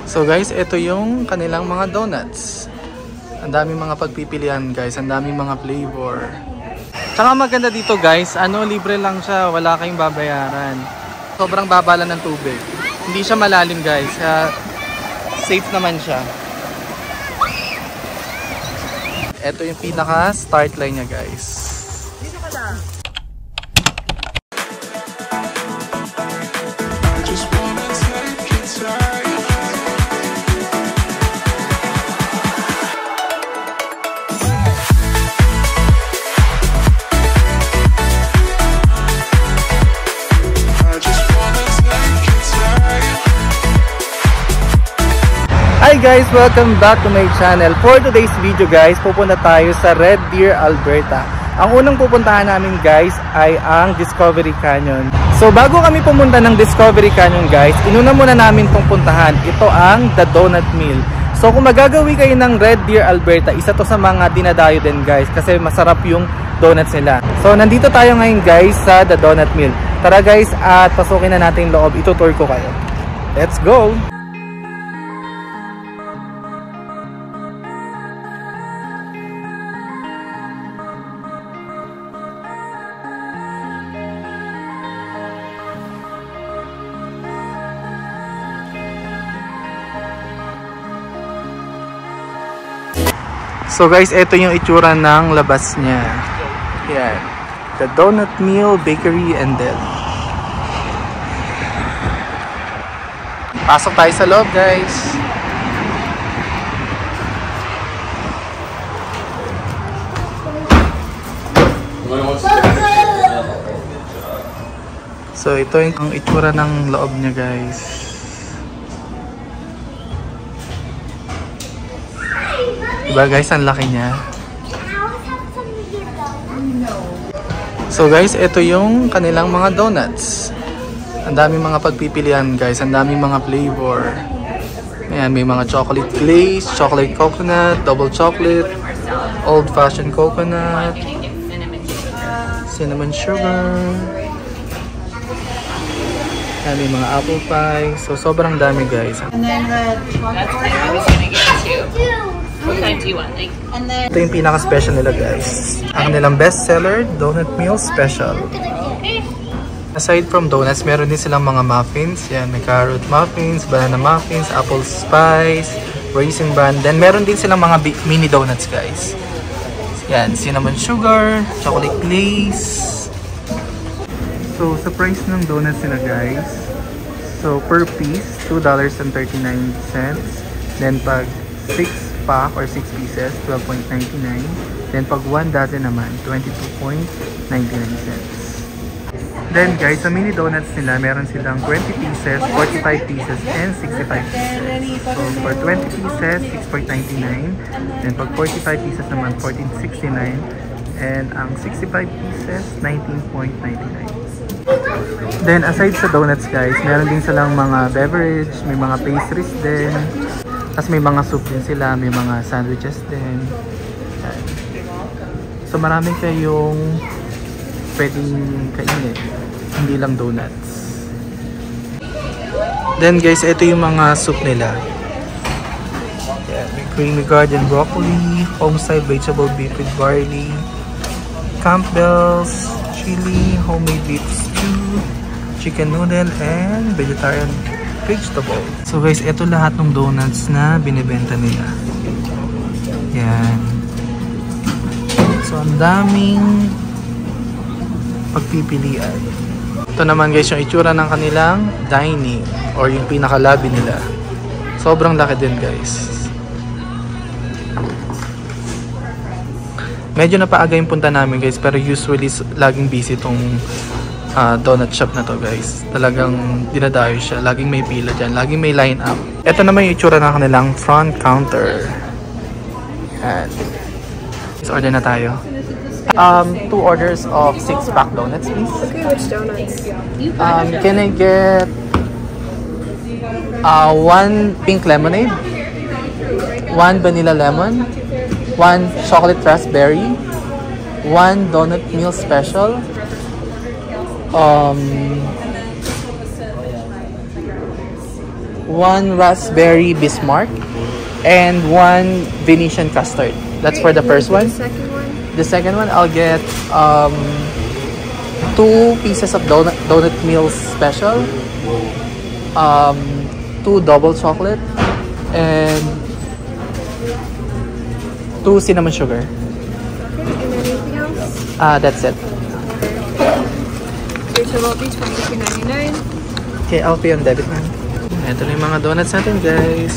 So guys, ito yung kanilang mga donuts. Ang daming mga pagpipilian guys, ang daming mga flavor. Tsaka maganda dito guys, libre lang siya, wala kayong babayaran. Sobrang baba lang ng tubig. Hindi siya malalim guys, safe naman siya. Ito yung pinaka start line niya guys. Dito ka na. Hi guys! Welcome back to my channel. For today's video guys, pupunta tayo sa Red Deer, Alberta. Ang unang pupuntahan namin guys ay ang Discovery Canyon. So bago kami pumunta ng Discovery Canyon guys, inuna muna namin itong puntahan. Ito ang The Donut Mill. So kung magagawi kayo ng Red Deer, Alberta, isa to sa mga dinadayo din guys kasi masarap yung donuts nila. So nandito tayo ngayon guys sa The Donut Mill. Tara guys at pasukin na natin yung loob. Itutour ko kayo. Let's go! So guys, ito yung itsura ng labas niya. Yan. The Donut Mill Bakery and Deli. Pasok tayo sa loob guys. So ito yung itsura ng loob niya guys. Diba guys, ang laki niya. So guys, ito yung kanilang mga donuts. Ang daming mga pagpipilian guys, ang daming mga flavor. Ayan, may mga chocolate glaze, chocolate coconut, double chocolate, old fashioned coconut, cinnamon sugar. Ayan, may mga apple pie. So sobrang dami guys. And then the chocolate Oreo. What kind do you want? Ito yung pinaka-special nila guys. Ang nilang bestseller, Donut Mill Special. Aside from donuts, meron din silang mga muffins. Yan, may carrot muffins, banana muffins, apple spice, raisin bran. Then meron din silang mga mini donuts guys. Yan, cinnamon sugar, chocolate glaze. So, sa price ng donuts nila guys, so per piece, $2.39. Then pag 6 pack or 6 pieces, 12.99. Then pag 1 dozen naman, 22.99 cents. Then guys, sa mini donuts nila, meron silang 20 pieces, 45 pieces, and 65 pieces. So for 20 pieces, 6.99. Then pag 45 pieces naman, 14.69. And ang 65 pieces, 19.99. Then aside sa donuts guys, meron din silang mga beverage, may mga pastries din. Tapos may mga soup din sila, may mga sandwiches din. Yan. So marami kayong pwedeng kainin, hindi lang donuts. Then guys, ito yung mga soup nila. Yan. May creamy garden broccoli, home-style vegetable beef with barley, Campbell's chili, homemade beef stew, chicken noodle, and vegetarian vegetable. So guys, ito lahat ng donuts na binibenta nila. Yan. So ang daming pagpipilian. Ito naman guys yung itsura ng kanilang dining or yung pinaka-lobby nila. Sobrang laki din guys. Medyo napaaga yung punta namin guys, pero usually laging busy itong donut shop na to guys. Talagang dinadayo siya. Laging may pila dyan. Laging may line up. Ito naman yung itsura ng kanilang front counter. Yan. So order na tayo. 2 orders of 6-pack donuts please. Okay, which donuts? Can I get 1 pink lemonade, 1 vanilla lemon, 1 chocolate raspberry, 1 donut meal special, 1 raspberry Bismarck, and 1 Venetian custard. That's for the first one. The second one, I'll get 2 pieces of donut meal special, 2 double chocolate, and 2 cinnamon sugar. And anything else? That's it. Your total will be $23.99. Okay, I'll pay on debit man. Ito na yung mga donuts natin, guys.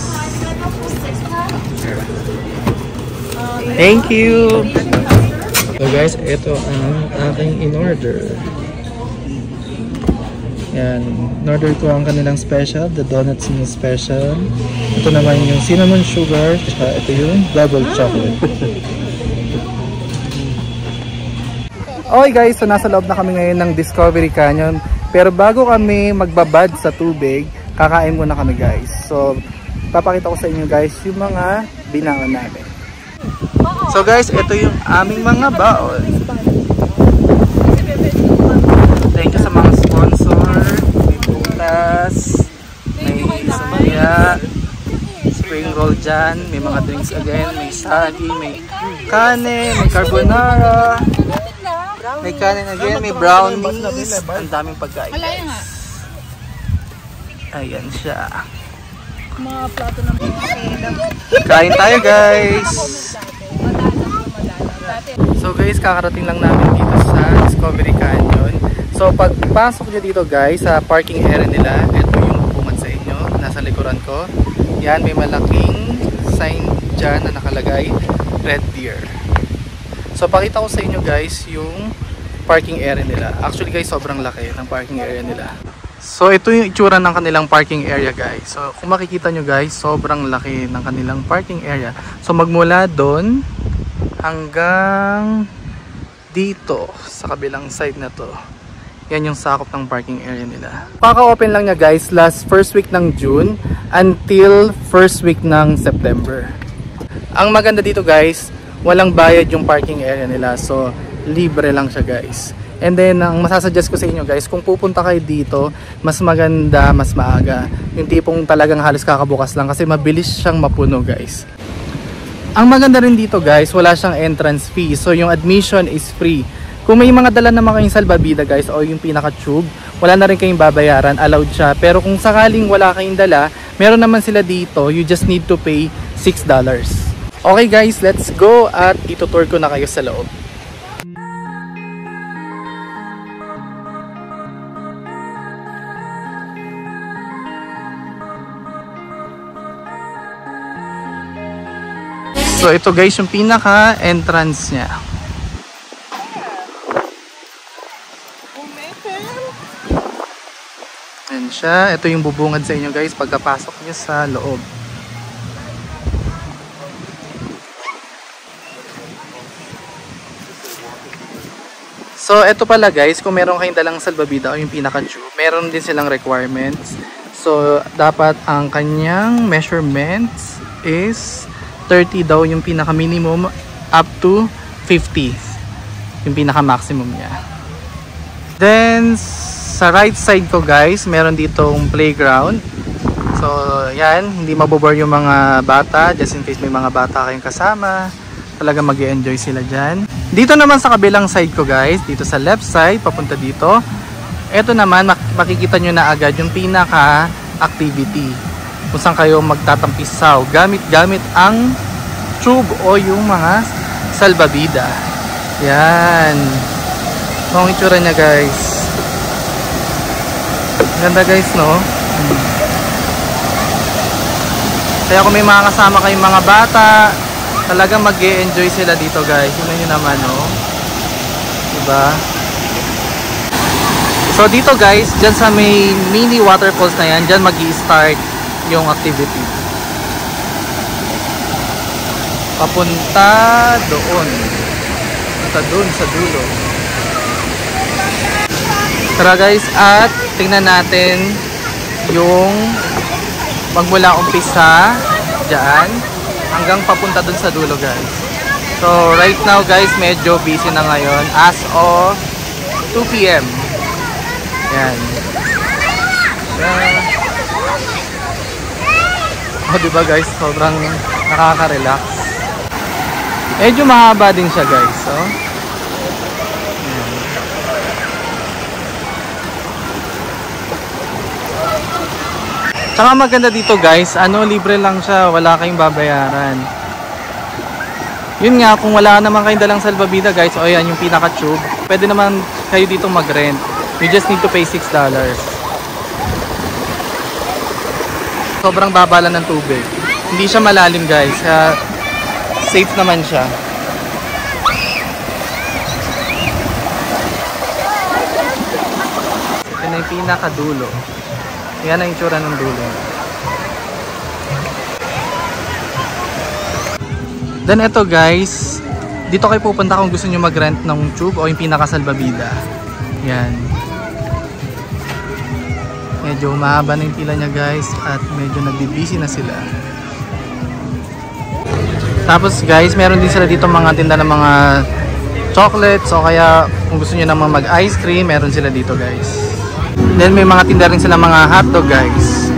Thank you! So guys, ito ang aking in-order. Yan. In-order ko ang kanilang special, the donuts meal special. Ito naman yung cinnamon sugar. Ito yung double chocolate. Okay guys, so nasa loob na kami ngayon ng Discovery Canyon. Pero bago kami magbabad sa tubig, kakain muna kami guys. So, papakita ko sa inyo guys yung mga binaon namin. So guys, ito yung aming mga baon. Thank you sa mga sponsor. May putas, may samaya, spring roll dyan, may mga drinks again, may sagi, may kane, may carbonara, may kanin again, may brownies, ang daming pagkain. Ayan siya. Mga plato ng Kain tayo guys! So guys, kakarating lang namin dito sa Discovery Canyon. So pagpasok nyo dito guys, sa parking area nila, ito yung bubungad sa inyo, nasa likuran ko. Yan, may malaking sign dyan na nakalagay, Red Deer. So pakita ko sa inyo guys yung parking area nila. Actually guys, sobrang laki ng parking area nila. So ito yung itsura ng kanilang parking area guys. So kung makikita nyo guys, sobrang laki ng kanilang parking area. So magmula doon hanggang dito sa kabilang side na to, yan yung sakop ng parking area nila. Paka-open lang niya guys last first week ng June until first week ng September. Ang maganda dito guys, walang bayad yung parking area nila. So libre lang siya guys. And then ang masasuggest ko sa inyo guys, kung pupunta kayo dito, mas maganda, mas maaga. Yung tipong talagang halos kakabukas lang kasi mabilis siyang mapuno guys. Ang maganda rin dito guys, wala siyang entrance fee. So yung admission is free. Kung may mga dala naman kayong salbabida guys o yung pinaka-tube, wala na rin kayong babayaran, allowed siya. Pero kung sakaling wala kayong dala, meron naman sila dito, you just need to pay $6. Okay guys, let's go at itutour ko na kayo sa loob. So ito guys yung pinaka entrance niya. Ayan siya. Ito yung bubungad sa inyo guys pagkapasok niyo sa loob. So ito pala guys, kung meron kayong dalang salbabida o yung pinaka-tube, meron din silang requirements. So dapat ang kanyang measurements is 30 daw yung pinaka minimum up to 50 yung pinaka maximum niya. Then sa right side ko guys, meron ditong playground. So yan, hindi mabobore yung mga bata, just in case may mga bata kayong kasama, talaga mag-e-enjoy sila dyan. Dito naman sa kabilang side ko guys, dito sa left side papunta dito, eto naman makikita nyo na agad yung pinaka activity kung saan kayo magtatampisaw gamit ang tube o yung mga salbabida. Yan. Ito ang itsura niya guys. Ganda guys no. Kaya kung may mga kasama kayong mga bata, talagang mag-e-enjoy sila dito guys. Yun nyo naman no. Diba? So dito guys, dyan sa may mini waterfalls na yan, dyan mag-i-start yung activity. Papunta doon. Papunta doon sa dulo. Tara guys, at tingnan natin yung magmula umpisa dyan hanggang papunta doon sa dulo guys. So right now guys, medyo busy na ngayon as of 2 PM. Yan. di ba guys? Sobrang nakaka-relax. Medyo mahaba din siya guys. So, tsaka maganda dito guys, libre lang siya, wala kayong babayaran. Yun nga, kung wala naman kayong dalang salbabida guys, o yan yung pinaka-tube, pwede naman kayo dito mag-rent. You just need to pay $6. Sobrang baba lang ng tubig. Hindi siya malalim guys, kaya safe naman siya. Ito na yung pinaka-dulo. Yan ang itsura ng dulo. Then ito guys, dito kayo pupunta kung gusto nyo mag-rent ng tube o yung pinakasalbabida. Yan. Medyo mahaba na yung pila niya guys at medyo nagbibisi na sila. Tapos guys, meron din sila dito mga tinda ng mga chocolates o kaya kung gusto nyo naman mag-ice cream, meron sila dito guys. Then may mga tinda rin sila mga hotdog guys.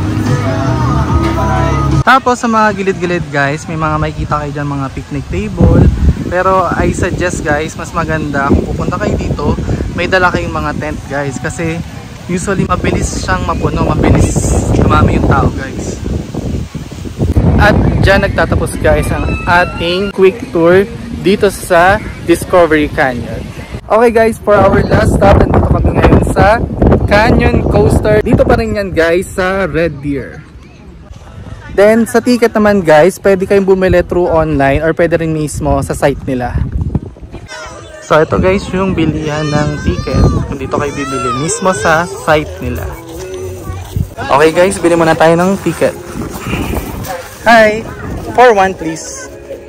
Tapos sa mga gilid-gilid guys, may mga makikita kayo dyan mga picnic table. Pero I suggest guys, mas maganda kung pupunta kayo dito, may dala kayong mga tent guys. Kasi usually mabilis siyang mapuno, mabilis dumami yung tao guys. At dyan nagtatapos guys ang ating quick tour dito sa Discovery Canyon. Okay guys, for our last stop, nandito kami ngayon sa Canyon Coaster. Dito pa rin yan guys sa Red Deer. Then sa ticket naman guys, pwede kayong bumili through online or pwede rin mismo sa site nila. So ito guys yung bilihan ng ticket. Kung dito kayo bibili mismo sa site nila. Okay guys, bili muna tayo ng ticket. Hi! For one please.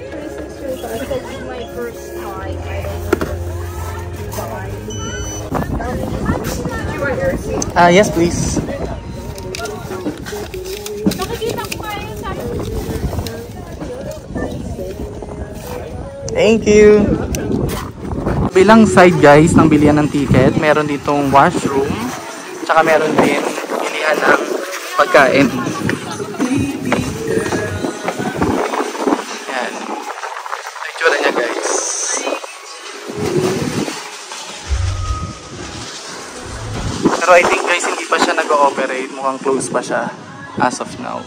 Yes please. Thank you. Bilang side guys ng bilihan ng ticket, meron ditong washroom, tsaka meron din bilihan ng pagkain. Yan. Itsura niya guys. Pero I think guys hindi pa siya nag-ooperate, mukhang close pa siya as of now.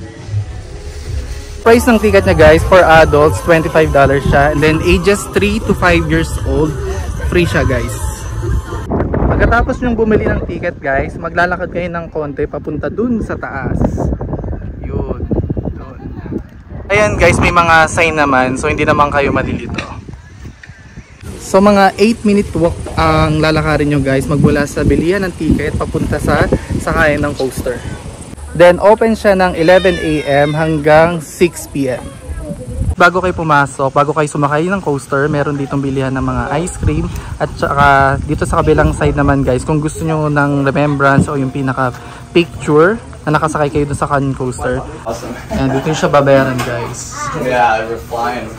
Price ng ticket niya guys, for adults $25 siya, and then ages 3 to 5 years old, free siya guys. Pagkatapos nyong bumili ng ticket guys, maglalakad kayo ng konti papunta dun sa taas. Yun, dun. Ayan guys, may mga sign naman, so hindi naman kayo malilito. So mga 8-minute walk ang lalakarin nyo guys, magmula sa bilihan ng ticket papunta sa sakayan ng coaster. Then open siya ng 11 AM hanggang 6 PM. Bago kayo pumasok, bago kayo sumakay ng coaster, meron ditong bilihan ng mga ice cream. At saka dito sa kabilang side naman guys, kung gusto nyo ng remembrance o yung pinaka picture na nakasakay kayo dun sa Canyon Coaster. Awesome. And dito yung siya babayaran guys. Yeah, we're flying.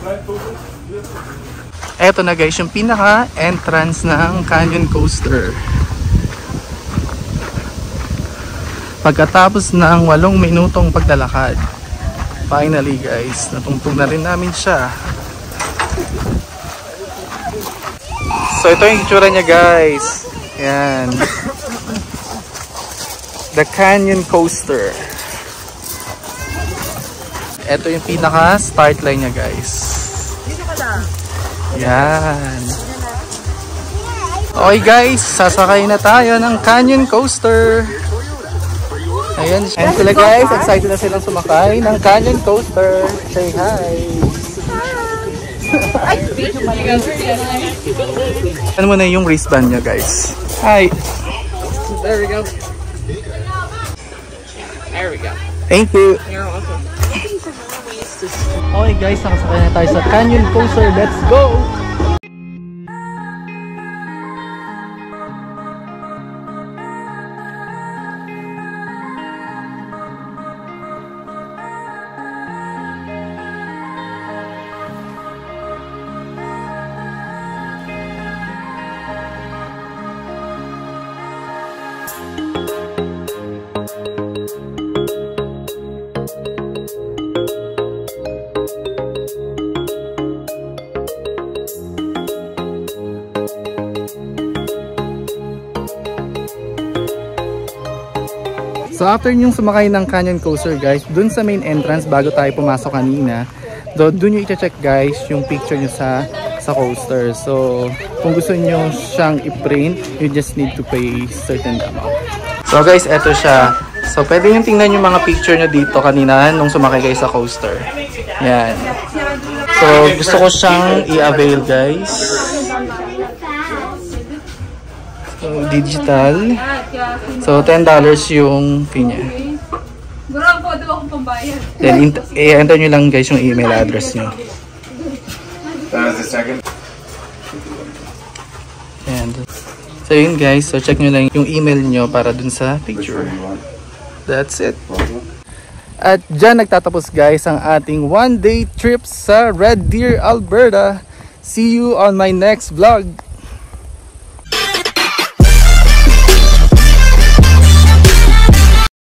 Eto na guys, yung pinaka entrance ng Canyon Coaster. Pagkatapos ng 8 minutong paglalakad, finally guys, natungtong na rin namin siya. So ito yung itsura niya guys. Yan. The Canyon Coaster. Ito yung pinaka start line niya guys. Yan. Okay guys, sasakay na tayo ng Canyon Coaster. Ayan sila guys, excited na silang sumakay ng Canyon Coaster. Say hi! Ano mo na yung wristband niya guys? Hi! There we go. There we go. Thank you! You're welcome. Okay guys, nakasakay na tayo sa Canyon Coaster. Let's go! So after nyong sumakay ng Canyon Coaster guys, dun sa main entrance bago tayo pumasok kanina, dun nyo i-check guys yung picture nyo sa coaster. So kung gusto nyo siyang i-print, you just need to pay certain amount. So guys, eto siya. So pwede nyo tingnan yung mga picture nyo dito kanina nung sumakay guys sa coaster. Yan. So gusto ko siyang i-avail guys. So digital. So $10 yung fee niya. Gurang po, daw akong pambayad. Then i-enter nyo lang guys yung email address nyo. And so yun guys, so check nyo lang yung email nyo para dun sa picture. That's it. At dyan nagtatapos guys ang ating one-day trip sa Red Deer, Alberta. See you on my next vlog.